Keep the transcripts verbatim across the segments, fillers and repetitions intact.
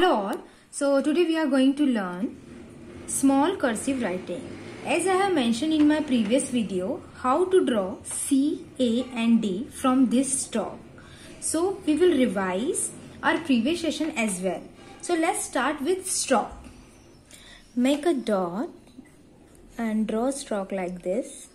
Hello all. So today we are going to learn small cursive writing. As I have mentioned in my previous video, how to draw C, A and D from this stalk. So we will revise our previous session as well. So let's start with stalk. Make a dot and draw a stalk like this.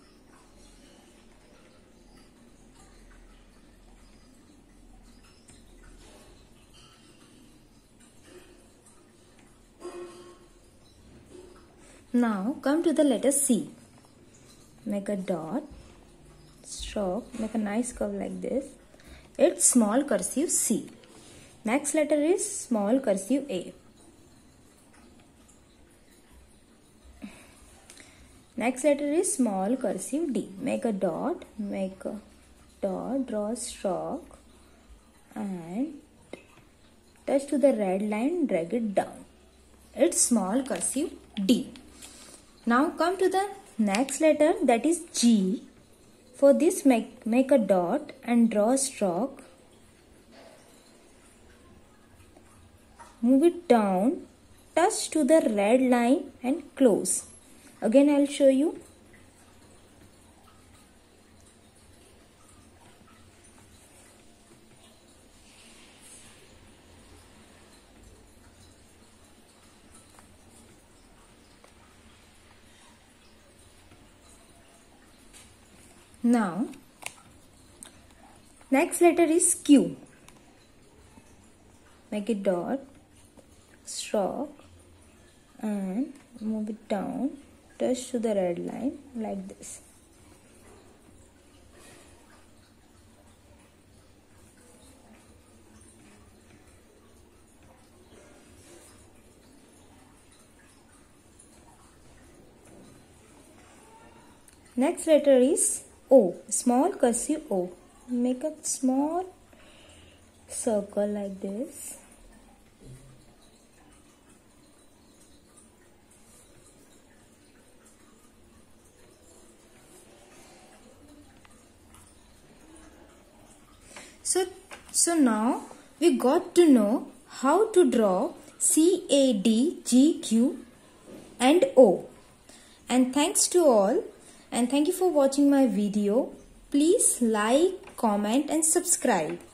Now come to the letter C. Make a dot, stroke, make a nice curve like this. It's small cursive C. Next letter is small cursive A. Next letter is small cursive D. Make a dot, make a dot, draw a stroke and touch to the red line, drag it down. It's small cursive D. Now come to the next letter, that is G. For this make, make a dot and draw a stroke. Move it down, touch to the red line and close. Again I will show you. Now, next letter is Q. Make a dot, stroke and move it down, touch to the red line like this. Next letter is O, small cursive O. Make a small circle like this. So, so now we got to know how to draw C, A, D, G, Q and O. And thanks to all. And thank you for watching my video. Please like, comment and subscribe.